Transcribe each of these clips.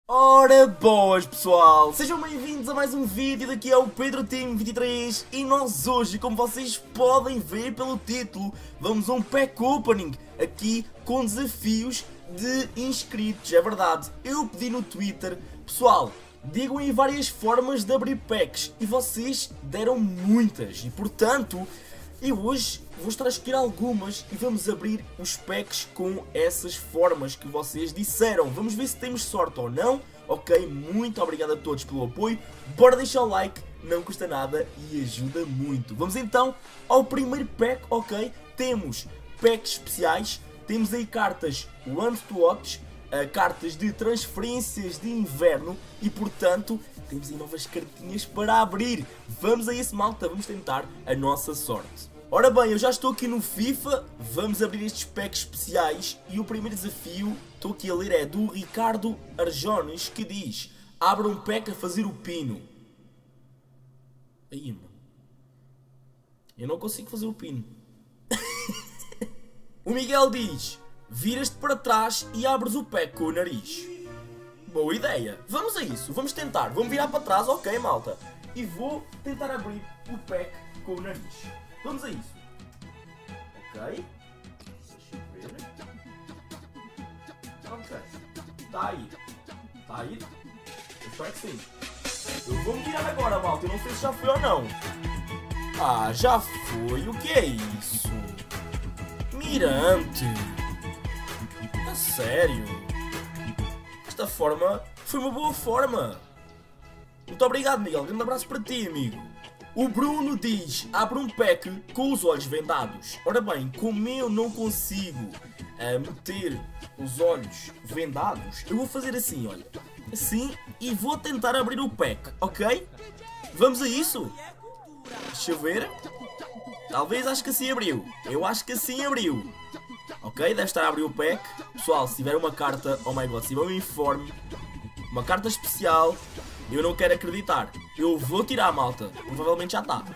Ora boas pessoal, sejam bem-vindos a mais um vídeo, daqui é o Pedro Team 23 e nós hoje, como vocês podem ver pelo título, vamos a um pack opening aqui com desafios de inscritos, é verdade, eu pedi no Twitter, pessoal, digam aí várias formas de abrir packs e vocês deram muitas e portanto eu hoje vou estar a escolher algumas e vamos abrir os packs com essas formas que vocês disseram. Vamos ver se temos sorte ou não. Ok, muito obrigado a todos pelo apoio. Bora deixar o like, não custa nada e ajuda muito. Vamos então ao primeiro pack, ok? Temos packs especiais, temos aí cartas One to Watch, cartas de transferências de inverno e portanto temos aí novas cartinhas para abrir. Vamos a esse, malta, vamos tentar a nossa sorte. Ora bem, eu já estou aqui no FIFA, vamos abrir estes packs especiais e o primeiro desafio, estou aqui a ler, é do Ricardo Arjones, que diz: abra um pack a fazer o pino. Aí, mano, eu não consigo fazer o pino. O Miguel diz: viras-te para trás e abres o pack com o nariz. Boa ideia, vamos a isso, vamos tentar, vamos virar para trás, ok malta. E vou tentar abrir o pack com o nariz. Vamos a isso. Ok. Deixa eu ver. Ok. Está aí. Está aí? Eu espero que sim. Eu vou me virar agora, malta. Eu não sei se já foi ou não. Ah, já foi. O que é isso? Mirante. A sério? Esta forma foi uma boa forma. Muito obrigado, Miguel. Grande abraço para ti, amigo. O Bruno diz: abre um pack com os olhos vendados. Ora bem, como eu não consigo meter os olhos vendados, eu vou fazer assim, olha. Assim, e vou tentar abrir o pack, ok? Vamos a isso? Deixa eu ver. Talvez, acho que assim abriu. Eu acho que assim abriu. Ok, deve estar a abrir o pack. Pessoal, se tiver uma carta, oh my god, se tiver um informe, uma carta especial, eu não quero acreditar. Eu vou tirar, malta. Provavelmente já está.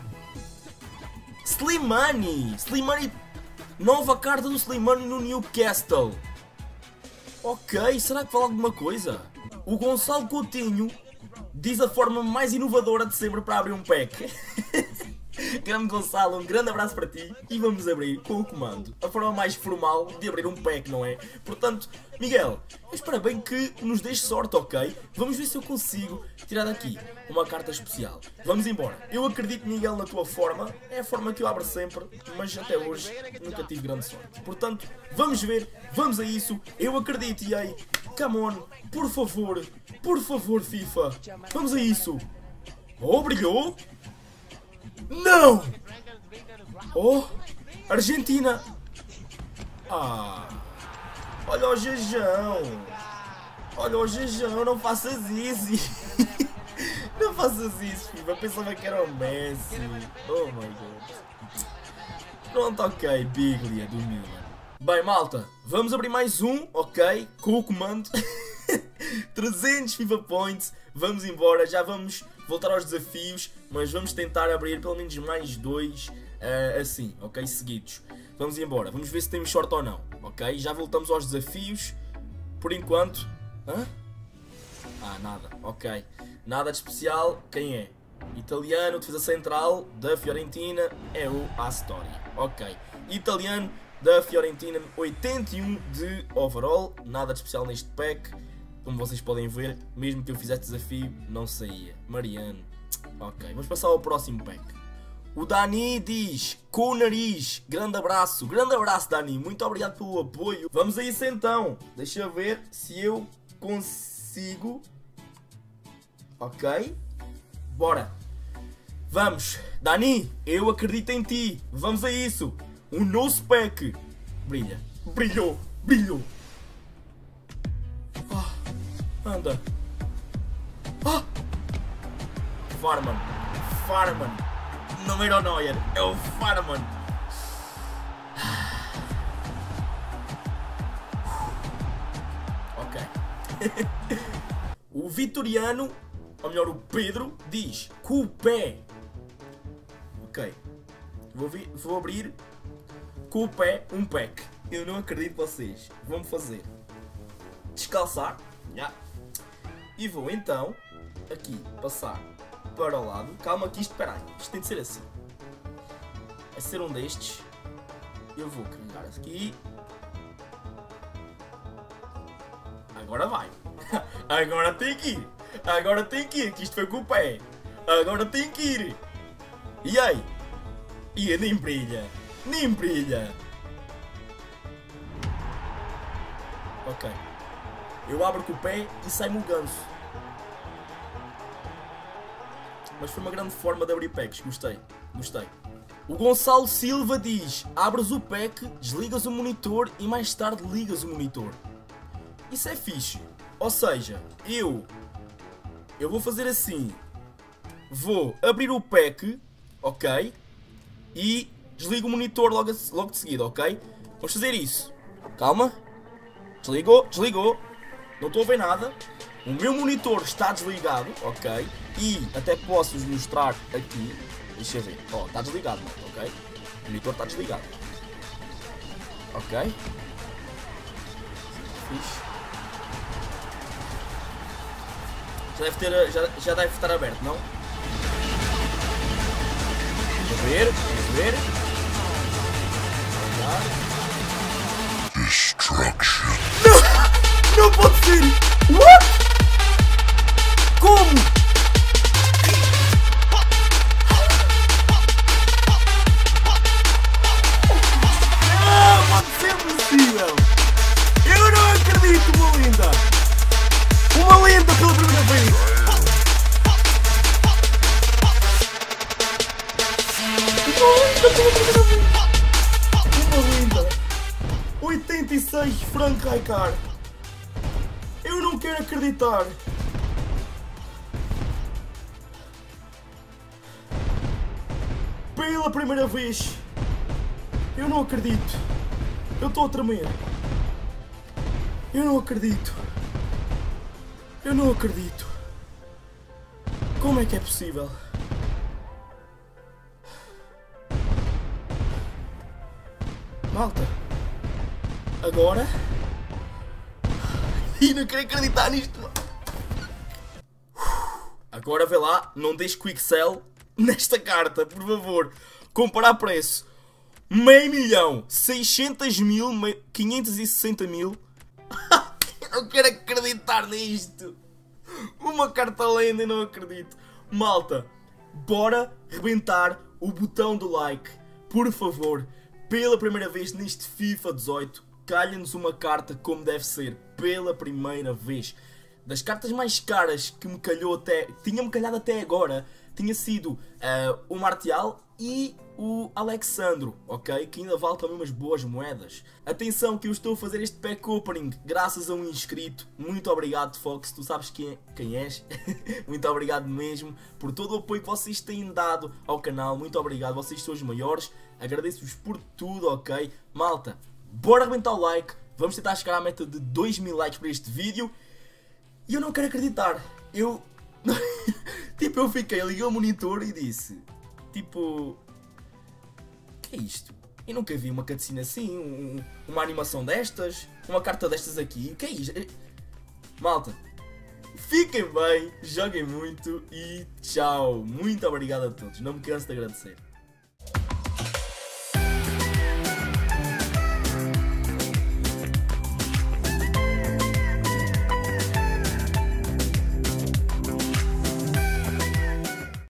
Slimani. Slimani. Nova carta do Slimani no Newcastle. Ok, será que fala alguma coisa? O Gonçalo Coutinho diz a forma mais inovadora de sempre para abrir um pack. Grande Gonçalo, um grande abraço para ti e vamos abrir com o comando. A forma mais formal de abrir um pack, não é? Portanto, Miguel, eu espero bem que nos deixe sorte, ok? Vamos ver se eu consigo tirar daqui uma carta especial. Vamos embora. Eu acredito, Miguel, na tua forma. É a forma que eu abro sempre, mas até hoje nunca tive grande sorte. Portanto, vamos ver, vamos a isso. Eu acredito, e aí, come on, por favor, FIFA. Vamos a isso. Oh, brilhou. Não! Oh! Argentina! Ah! Olha o jejão! Olha o jejão, não faças isso! Não faças isso, filho! Eu pensava que era o Messi! Oh my god! Pronto, ok, Biglia do Milan. Bem, malta, vamos abrir mais um, ok? Com o comando. 300 FIFA Points, vamos embora, já vamos voltar aos desafios, mas vamos tentar abrir pelo menos mais dois, assim, ok, seguidos. Vamos embora, vamos ver se temos sorte ou não, ok? Já voltamos aos desafios, por enquanto. Hã? Ah, nada, ok. Nada de especial, quem é? Italiano, defesa central, da Fiorentina, é o Astori, ok. Italiano, da Fiorentina, 81 de overall, nada de especial neste pack. Como vocês podem ver, mesmo que eu fizesse desafio, não saía. Mariano. Ok, vamos passar ao próximo pack. O Dani diz: com o nariz. Grande abraço, Dani. Muito obrigado pelo apoio. Vamos a isso então. Deixa eu ver se eu consigo. Ok. Bora. Vamos. Dani, eu acredito em ti. Vamos a isso. Um nose pack. Brilha. Brilhou. Brilhou. Anda. Ah! Farman. Não era o Neuer, é o Farman. Ok. O Vitoriano, ou melhor o Pedro, diz: com o pé. Ok. Vou abrir com o pé um pack. Eu não acredito em vocês. Vamos fazer. Descalçar. Yeah. E vou então aqui passar para o lado. Calma que isto, espera aí, isto tem de ser assim. Vai ser um destes. Eu vou carregar aqui. Agora vai. Agora tem que ir. Agora tem que ir, que isto foi com o pé. Agora tem que ir. E aí? E nem brilha. Nem brilha. Ok. Eu abro com o pé e sai-me o ganso. Mas foi uma grande forma de abrir packs. Gostei. Gostei. O Gonçalo Silva diz: abres o pack, desligas o monitor e mais tarde ligas o monitor. Isso é fixe. Ou seja, eu vou fazer assim. Vou abrir o pack, ok? E desligo o monitor logo de seguida, ok? Vamos fazer isso. Calma. Desligou, desligou. Não estou a ver nada. O meu monitor está desligado, ok? E até posso-vos mostrar aqui. Deixa eu ver. Ó, está desligado, ok? O monitor está desligado. Ok? Fixe. Já deve estar aberto, não? Vamos ver, vamos ver. Destruction. Não! Não pode ser! What? Como? Não pode ser possível! Eu não acredito, uma lenda! Uma lenda pela primeira vez! Uma lenda! 86 Frank Rijkaard! Eu não quero acreditar! Pela primeira vez! Eu não acredito! Eu estou a tremer! Eu não acredito! Eu não acredito! Como é que é possível? Malta! Agora... E não quero acreditar nisto! Agora vê lá, não deixe quick sell nesta carta, por favor. Comparar preço. 500.000, 600.000, 560.000. Eu quero acreditar nisto. Uma carta lenda e não acredito. Malta, bora rebentar o botão do like. Por favor, pela primeira vez neste FIFA 18, calha-nos uma carta como deve ser. Pela primeira vez. Das cartas mais caras que me calhou tinha-me calhado até agora, tinha sido o Martial e o Alexandro, ok? Que ainda vale também umas boas moedas. Atenção que eu estou a fazer este pack opening graças a um inscrito. Muito obrigado, Fox, tu sabes quem és. Muito obrigado mesmo por todo o apoio que vocês têm dado ao canal. Muito obrigado, vocês são os maiores. Agradeço-vos por tudo, ok? Malta, bora arrebentar o like. Vamos tentar chegar à meta de 2.000 likes para este vídeo. E eu não quero acreditar. Tipo, eu fiquei, liguei o monitor e disse... Tipo... Que é isto? Eu nunca vi uma cutscene assim, uma animação destas, uma carta destas aqui. O que é isto? Malta, fiquem bem, joguem muito e tchau. Muito obrigado a todos, não me canso de agradecer.